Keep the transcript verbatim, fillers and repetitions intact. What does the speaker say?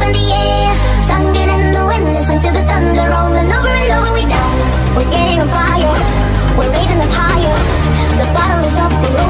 in the air, sunken in the wind, listen to the thunder rolling over and over. We down, we're getting on fire, we're raising up higher. The bottle is up, we're